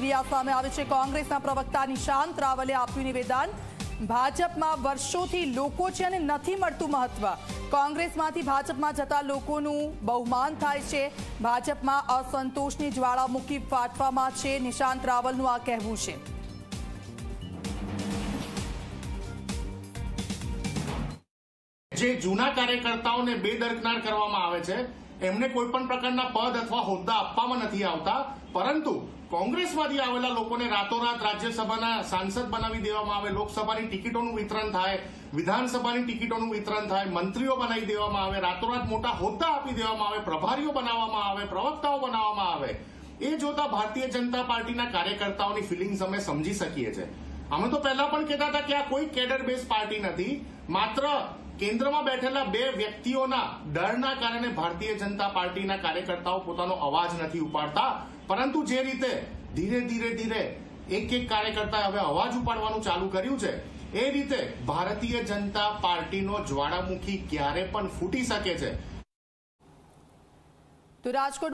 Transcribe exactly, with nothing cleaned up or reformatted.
પ્રક્રિયા સામે આવી છે। કોંગ્રેસના પ્રવક્તા નિશાંત રાવલે આપ્યું નિવેદન। ભાજપમાં વર્ષોથી લોકો છે અને નથી મળતું મહત્વ। કોંગ્રેસમાંથી ભાજપમાં જતા લોકોનું બહુમાન થાય છે। ભાજપમાં અસંતોષની જ્વાળામુખી ફાટવામાં છે। નિશાંત રાવલનું આ કહેવું છે। જે જૂના કાર્યકર્તાઓને બેદરકાર કરવામાં આવે છે એમને કોઈ પણ પ્રકારના પદ અથવા હોદ્દા આપવામાં નથી આવતા, પરંતુ કોંગ્રેસમાંથી આવેલા લોકોને રાતોરાત રાજ્યસભાના સાંસદ બનાવી દેવામાં આવે, લોકસભાની ટિકિટોનું વિતરણ થાય, વિધાનસભાની ટિકિટોનું વિતરણ થાય, મંત્રીઓ બનાવી દેવામાં આવે, રાતોરાત મોટા હોદ્દા આપી દેવામાં આવે, પ્રભારીઓ બનાવવામાં આવે, પ્રવક્તાઓ બનાવવામાં આવે। એ જોતા ભારતીય જનતા પાર્ટીના કાર્યકર્તાઓની ફિલિંગ્સ અમે સમજી શકીએ છીએ। અમે તો પહેલા પણ કહેતા હતા કે આ કોઈ કેડર બેઝ પાર્ટી નથી, માત્ર કેન્દ્રમાં બેઠેલા બે વ્યક્તિઓના ડરના કારણે ભારતીય જનતા પાર્ટીના કાર્યકર્તાઓ પોતાનો અવાજ નથી ઉપાડતા, પરંતુ જે રીતે ધીરે ધીરે ધીરે એક એક કાર્યકર્તાએ હવે અવાજ ઉપાડવાનું ચાલુ કર્યું છે, એ રીતે ભારતીય જનતા પાર્ટીનો જ્વાળામુખી ક્યારે પણ ફૂટી શકે છે। તો રાજકોટ